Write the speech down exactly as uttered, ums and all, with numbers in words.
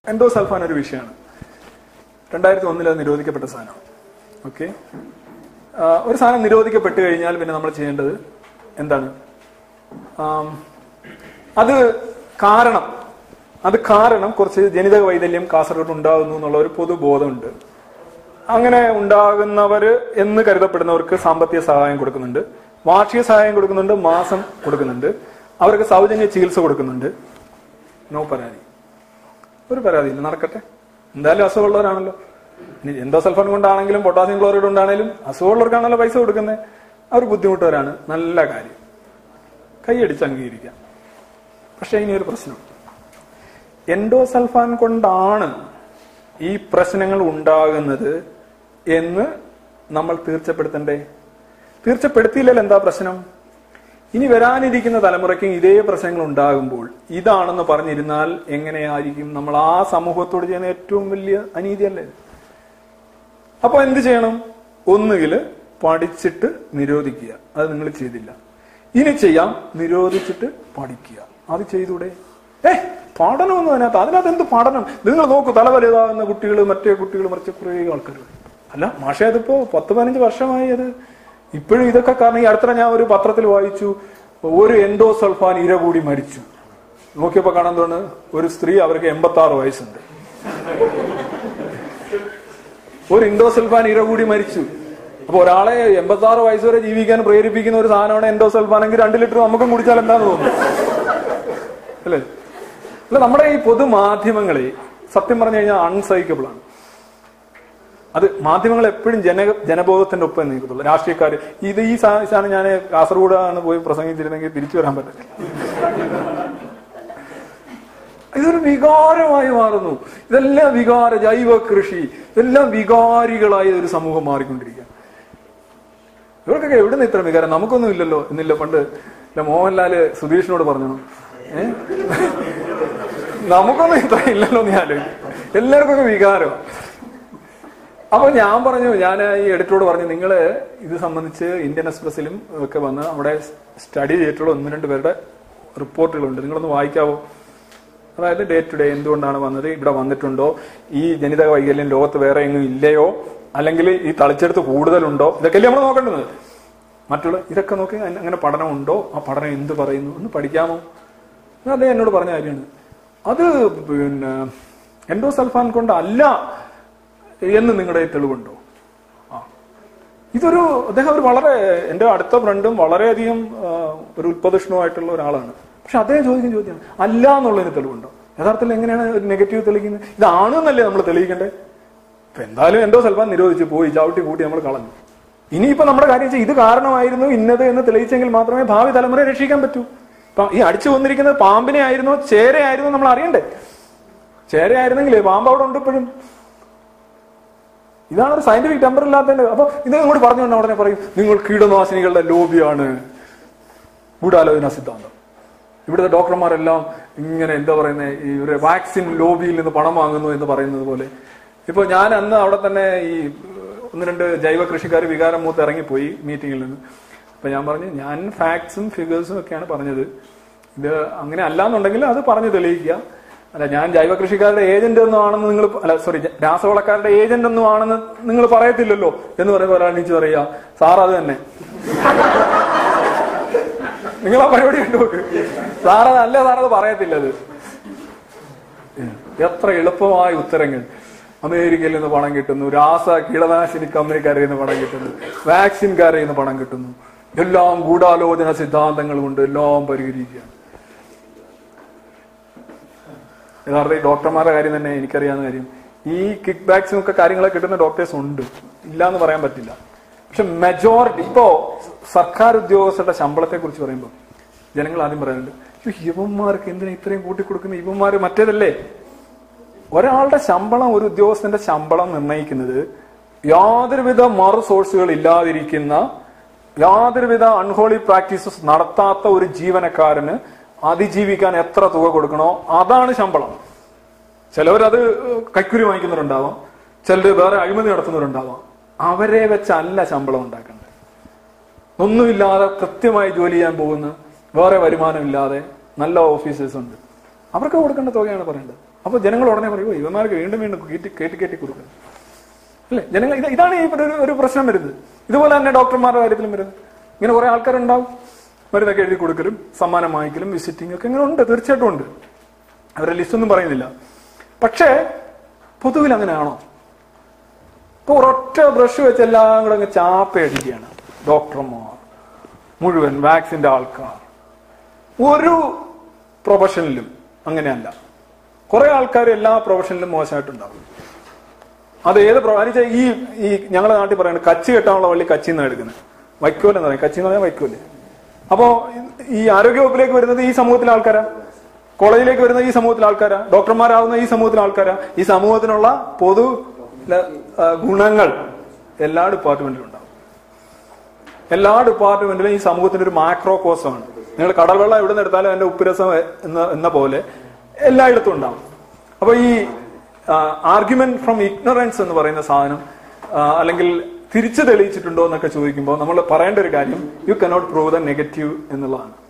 Endosulfan ഒരു വിഷയമാണ്. രണ്ടായിരത്തി ഒന്നിൽ അത് നിരോധിക്കപ്പെട്ട സാധനമാണ്. ഓക്കെ, ഒരു സാധനം നിരോധിക്കപ്പെട്ട് കഴിഞ്ഞാൽ പിന്നെ നമ്മൾ ചെയ്യേണ്ടത് എന്താണ്? അത് കാരണം അത് കാരണം കുറച്ച് ജനിതക വൈകല്യം കാസർഗോഡ് ഉണ്ടാകുന്നു എന്നുള്ള ഒരു പൊതുബോധമുണ്ട്. അങ്ങനെ ഉണ്ടാകുന്നവര് എന്ന് കരുതപ്പെടുന്നവർക്ക് സാമ്പത്തിക സഹായം കൊടുക്കുന്നുണ്ട്, വാർഷിക സഹായം കൊടുക്കുന്നുണ്ട്, മാസം കൊടുക്കുന്നുണ്ട്, അവർക്ക് സൗജന്യ ചികിത്സ കൊടുക്കുന്നുണ്ട്. നോ പരാതി, ഒരു പരാതിയില്ല, നടക്കട്ടെ. എന്തായാലും അസുഖമുള്ളവരാണല്ലോ. ഇനി എൻഡോസൾഫാൻ കൊണ്ടാണെങ്കിലും പൊട്ടാസ്യം ക്ലോറൈഡ് കൊണ്ടാണെങ്കിലും അസുഖമുള്ളവർക്കാണല്ലോ പൈസ കൊടുക്കുന്നത്. അവർ ബുദ്ധിമുട്ടുകാരാണ്, നല്ല കാര്യം, കൈയടിച്ച് അംഗീകരിക്കാം. പക്ഷെ ഇനി ഒരു പ്രശ്നം, എൻഡോസൾഫാൻ കൊണ്ടാണ് ഈ പ്രശ്നങ്ങൾ ഉണ്ടാകുന്നത് എന്ന് നമ്മൾ തീർച്ചപ്പെടുത്തണ്ടേ? തീർച്ചപ്പെടുത്തിയില്ലല്ലോ, എന്താ പ്രശ്നം? ഇനി വരാനിരിക്കുന്ന തലമുറയ്ക്കും ഇതേ പ്രശ്നങ്ങൾ ഉണ്ടാകുമ്പോൾ ഇതാണെന്ന് പറഞ്ഞിരുന്നാൽ എങ്ങനെയായിരിക്കും? നമ്മൾ ആ സമൂഹത്തോട് ചെയ്യുന്ന ഏറ്റവും വലിയ അനീതിയല്ലേ? അപ്പൊ എന്ത് ചെയ്യണം? ഒന്നുകിൽ പഠിച്ചിട്ട് നിരോധിക്കുക. അത് നിങ്ങൾ ചെയ്തില്ല. ഇനി ചെയ്യാം, നിരോധിച്ചിട്ട് പഠിക്കുക. അത് ചെയ്തൂടെ? ഏ പഠനമൊന്നും അതിനകത്ത് അതിനകത്ത് എന്ത് പഠനം? നിങ്ങൾ നോക്കൂ, തല വലുതാകുന്ന കുട്ടികൾ, മറ്റേ കുട്ടികൾ, മറിച്ച് കുറേ ആൾക്കാർ. അല്ല മാഷേ, അതിപ്പോ പത്ത് പതിനഞ്ച് വർഷമായി അത്. ഇപ്പോഴും ഇതൊക്കെ കാരണം ഈ അടുത്ത ഞാൻ ഒരു പത്രത്തിൽ വായിച്ചു, ഒരു എൻഡോസൾഫാൻ ഇര കൂടി മരിച്ചു. നോക്കിയപ്പോ കാണാൻ തോന്നുന്നു ഒരു സ്ത്രീ, അവർക്ക് എൺപത്തി ആറ് വയസ്സുണ്ട്. ഒരു എൻഡോസൾഫാൻ ഇര കൂടി മരിച്ചു. അപ്പൊ ഒരാളെ എൺപത്തി ആറ് വയസ്സ് വരെ ജീവിക്കാൻ പ്രേരിപ്പിക്കുന്ന ഒരു സാധനമാണ് എൻഡോസൾഫാൻ എങ്കിൽ രണ്ട് ലിറ്റർ നമുക്കും കുടിച്ചാൽ എന്താന്ന് തോന്നുന്നു, അല്ലേ? അല്ല, നമ്മുടെ ഈ പൊതുമാധ്യമങ്ങളെ സത്യം പറഞ്ഞു കഴിഞ്ഞാൽ അൺസൈക്കബിൾ ആണ്. അത് മാധ്യമങ്ങൾ എപ്പോഴും ജന ജനബോധത്തിന്റെ ഒപ്പം നീക്കത്തുള്ളൂ. രാഷ്ട്രീയക്കാര് ഇത് ഈ സാധനം ഞാൻ കാസർഗോഡാണ് പോയി പ്രസംഗിച്ചിരുന്നെങ്കിൽ തിരിച്ചു വരാൻ പറ്റില്ല. ഇതൊരു വികാരമായി മാറുന്നു. ഇതെല്ലാം വികാര, ജൈവ കൃഷി, ഇതെല്ലാം വികാരികളായി ഒരു സമൂഹം മാറിക്കൊണ്ടിരിക്കുക. ഇവർക്കൊക്കെ എവിടുന്ന് ഇത്ര വികാരം? നമുക്കൊന്നും ഇല്ലല്ലോ എന്നില്ല. പണ്ട് മോഹൻലാല് സുധീഷിനോട് പറഞ്ഞു, ഏ നമുക്കൊന്നും ഇത്ര ഇല്ലല്ലോ എന്ന് ആലോചിക്കും. എല്ലാവർക്കൊക്കെ വികാരമാണ്. അപ്പൊ ഞാൻ പറഞ്ഞു, ഞാൻ ഈ എഡിറ്ററോട് പറഞ്ഞു, നിങ്ങൾ ഇത് സംബന്ധിച്ച് ഇന്ത്യൻ എക്സ്പ്രസിലും ഒക്കെ വന്ന് അവിടെ സ്റ്റഡി ചെയ്തിട്ടുള്ള ഒന്ന് രണ്ട് പേരുടെ റിപ്പോർട്ടുകളുണ്ട്, നിങ്ങളൊന്ന് വായിക്കാവോ? അതായത് ഡേ ടു ഡേ എന്തുകൊണ്ടാണ് വന്നത്, ഇവിടെ വന്നിട്ടുണ്ടോ, ഈ ജനിതക വൈകല്യം ലോകത്ത് വേറെ എങ്ങും ഇല്ലയോ, അല്ലെങ്കിൽ ഈ തളിച്ചെടുത്ത് കൂടുതലുണ്ടോ, ഇതൊക്കെയല്ലേ നമ്മൾ നോക്കേണ്ടത്. മറ്റുള്ള ഇതൊക്കെ നോക്കി അങ്ങനെ പഠനമുണ്ടോ, ആ പഠനം എന്ത് പറയുന്നു, ഒന്ന് പഠിക്കാമോ? അദ്ദേഹം എന്നോട് പറഞ്ഞ കാര്യമാണ്. അത് പിന്നെ എൻഡോസൾഫാൻ കൊണ്ട് അല്ല എന്ന് നിങ്ങളുടെ തെളിവുണ്ടോ? ആ ഇതൊരു അദ്ദേഹം ഒരു വളരെ എന്റെ അടുത്ത ഫ്രണ്ടും വളരെയധികം ഒരു ഉത്പതിഷ്ണുമായിട്ടുള്ള ഒരാളാണ്. പക്ഷെ അദ്ദേഹം ചോദിക്കുന്ന ചോദ്യമാണ്, അല്ല എന്നുള്ളതിന് തെളിവുണ്ടോ? യഥാർത്ഥത്തിൽ എങ്ങനെയാണ് ഒരു നെഗറ്റീവ് തെളിയിക്കുന്നത്? ഇതാണെന്നല്ലേ നമ്മൾ തെളിയിക്കണ്ടേ? ഇപ്പൊ എന്തായാലും എൻഡോസൾഫാൻ നിരോധിച്ച് പോയി, ചവിട്ടി കൂട്ടി നമ്മൾ കളഞ്ഞു. ഇനിയിപ്പോ നമ്മുടെ കാര്യം വെച്ചാൽ ഇത് കാരണമായിരുന്നു ഇന്നത് എന്ന് തെളിയിച്ചെങ്കിൽ മാത്രമേ ഭാവി തലമുറയെ രക്ഷിക്കാൻ പറ്റൂ. ഇപ്പൊ ഈ അടിച്ചു വന്നിരിക്കുന്നത് പാമ്പിനെ ആയിരുന്നോ ചേരയായിരുന്നോ നമ്മൾ അറിയണ്ടേ? ചേരയായിരുന്നെങ്കിലേ പാമ്പ് അവിടെ ഉണ്ട് ഇപ്പോഴും. ഇതാണ് ഒരു സയന്റിഫിക് ടെമ്പർ ഇല്ലാത്തതിന്റെ. അപ്പൊ ഇത് ഇങ്ങോട്ട് പറഞ്ഞുകൊണ്ട് ഉടനെ പറയും, നിങ്ങൾ കീടനാശിനികളുടെ ലോബിയാണ്, ഗൂഢാലോചന സിദ്ധാന്തം. ഇവിടുത്തെ ഡോക്ടർമാരെല്ലാം ഇങ്ങനെ എന്താ പറയുന്നത്, ഈ ഒരു വാക്സിൻ ലോബിയിൽ നിന്ന് പണം വാങ്ങുന്നു എന്ന് പറയുന്നത് പോലെ. ഇപ്പൊ ഞാൻ അന്ന് അവിടെ തന്നെ ഈ ഒന്ന് രണ്ട് ജൈവ കൃഷിക്കാർ വികാരം മൂത്ത് ഇറങ്ങിപ്പോയി മീറ്റിങ്ങിൽ നിന്ന്. അപ്പൊ ഞാൻ പറഞ്ഞു, ഞാൻ ഫാക്ട്സും ഫിഗേഴ്സും ഒക്കെയാണ് പറഞ്ഞത്, ഇത് അങ്ങനെ അല്ലാന്നുണ്ടെങ്കിൽ അത് പറഞ്ഞു തെളിയിക്കുക. അല്ല, ഞാൻ ജൈവ കൃഷിക്കാരുടെ ഏജന്റ് ഒന്നും ആണെന്ന് നിങ്ങൾ, അല്ല സോറി രാസവളക്കാരുടെ ഏജന്റ് ഒന്നും ആണെന്ന് നിങ്ങൾ പറയത്തില്ലല്ലോ എന്ന് പറയുമ്പോൾ ഒരാൾ നീച്ച് പറയാ, സാർ അത് തന്നെ, നിങ്ങൾ ആ പരിപാടി കണ്ടുപോക്ക്, സാറത് അല്ല, സാറത് പറയത്തില്ലത്. എത്ര എളുപ്പമായ ഉത്തരങ്ങൾ. അമേരിക്കയിൽ നിന്ന് പണം കിട്ടുന്നു, രാസ കീടനാശിനി കമ്പനിക്കാരിൽ നിന്ന് പണം കിട്ടുന്നു, വാക്സിൻകാരിൽ നിന്ന് പണം കിട്ടുന്നു, എല്ലാം ഗൂഢാലോചന സിദ്ധാന്തങ്ങൾ കൊണ്ട് എല്ലാം പരിഹരിക്കുകയാണ്. യഥാർത്ഥ ഈ ഡോക്ടർമാരുടെ കാര്യം തന്നെ എനിക്കറിയാവുന്ന കാര്യം, ഈ കിക്ക് ബാക്സും ഒക്കെ കാര്യങ്ങളൊക്കെ കിട്ടുന്ന ഡോക്ടേഴ്സ് ഉണ്ട്, ഇല്ല എന്ന് പറയാൻ പറ്റില്ല. പക്ഷെ മെജോറിറ്റി ഇപ്പോ സർക്കാർ ഉദ്യോഗസ്ഥരുടെ ശമ്പളത്തെ കുറിച്ച് പറയുമ്പോൾ ജനങ്ങൾ ആദ്യം പറയുന്നുണ്ട്, ഇവന്മാർക്ക് എന്തിനാ ഇത്രയും കൂട്ടിക്കൊടുക്കുന്ന, ഇവന്മാര് മറ്റേതല്ലേ. ഒരാളുടെ ശമ്പളം, ഒരു ഉദ്യോഗസ്ഥന്റെ ശമ്പളം നിർണ്ണയിക്കുന്നത് യാതൊരുവിധ മറു സോഴ്സുകൾ ഇല്ലാതിരിക്കുന്ന, യാതൊരുവിധ അൺഹോളി പ്രാക്ടീസസ് നടത്താത്ത ഒരു ജീവനക്കാരന് അതിജീവിക്കാൻ എത്ര തുക കൊടുക്കണോ അതാണ് ശമ്പളം. ചിലവരത് കൈക്കൂലി വാങ്ങിക്കുന്നവരുണ്ടാവാം, ചിലർ വേറെ അഴിമതി നടത്തുന്നവരുണ്ടാവാം. അവരെ വെച്ചല്ല ശമ്പളം ഉണ്ടാക്കേണ്ടത്. ഒന്നുമില്ലാതെ കൃത്യമായി ജോലി ചെയ്യാൻ പോകുന്ന, വേറെ വരുമാനം ഇല്ലാതെ നല്ല ഓഫീസേഴ്സ് ഉണ്ട്, അവർക്ക് കൊടുക്കേണ്ട തുകയാണ് പറയേണ്ടത്. അപ്പൊ ജനങ്ങൾ ഉടനെ പറയുമോ ഇവന്മാർക്ക് വീണ്ടും വീണ്ടും കയറ്റി കയറ്റി കയറ്റി കൊടുക്കുക അല്ലെ? ജനങ്ങൾ ഇത് ഇതാണ് ഈ ഒരു ഒരു പ്രശ്നം വരുന്നത്. ഇതുപോലെ തന്നെ ഡോക്ടർമാരുടെ കാര്യത്തിലും വരുന്നത്. ഇങ്ങനെ കുറെ ആൾക്കാരുണ്ടാവും, മരുന്നൊക്കെ എഴുതി കൊടുക്കലും സമ്മാനം വാങ്ങിക്കലും വിസിറ്റിംഗ് ഒക്കെ ഇങ്ങനെ ഉണ്ട്, തീർച്ചയായിട്ടും ഉണ്ട്. അവരുടെ ലിസ്റ്റ് ഒന്നും പറയുന്നില്ല. പക്ഷേ പൊതുവിൽ അങ്ങനെയാണോ? ഇപ്പൊ ഒരൊറ്റ ബ്രഷ് വെച്ച് എല്ലാം കൂടെ അങ്ങ് ചാപ്പയടിക്കുകയാണ് ഡോക്ടർമാർ മുഴുവൻ, വാക്സിന്റെ ആൾക്കാർ. ഒരു പ്രൊഫഷനിലും അങ്ങനെയല്ല. കുറെ ആൾക്കാർ എല്ലാ പ്രൊഫഷനിലും മോശമായിട്ടുണ്ടാവും. അത് ഏത് പ്രൊഫ ഈ ഈ ഞങ്ങളുടെ നാട്ടിൽ പറയുന്നത് കച്ചി കെട്ടാനുള്ള വള്ളി കച്ചിന്ന് എടുക്കുന്നത്, വൈക്കോലെന്ന് പറയും. കച്ചി എന്ന് പറഞ്ഞാൽ വൈക്കോല്. അപ്പോ ഈ ആരോഗ്യ വകുപ്പിലേക്ക് വരുന്നത് ഈ സമൂഹത്തിലെ ആൾക്കാരാ, കോളേജിലേക്ക് വരുന്ന ഈ സമൂഹത്തിലെ ആൾക്കാരാ, ഡോക്ടർമാരാവുന്ന ഈ സമൂഹത്തിലെ ആൾക്കാരാ. ഈ സമൂഹത്തിനുള്ള പൊതു ഗുണങ്ങൾ എല്ലാ ഡിപ്പാർട്ട്മെന്റിലും ഉണ്ടാവും. എല്ലാ ഡിപ്പാർട്ട്മെന്റിലും ഈ സമൂഹത്തിന്റെ ഒരു മാക്രോകോസമാണ്. നിങ്ങൾ കടൽവെള്ളം എവിടെ നിന്ന് എടുത്താലും അതിന്റെ ഉപ്പുരസം എന്ന എന്ന പോലെ എല്ലായിടത്തും ഉണ്ടാവും. അപ്പൊ ഈ ആർഗ്യുമെന്റ് ഫ്രം ഇഗ്നറൻസ് എന്ന് പറയുന്ന സാധനം അല്ലെങ്കിൽ തിരിച്ചു തെളിയിച്ചിട്ടുണ്ടോ എന്നൊക്കെ ചോദിക്കുമ്പോൾ നമ്മൾ പറയേണ്ട ഒരു കാര്യം you cannot prove the negative എന്നുള്ളതാണ്.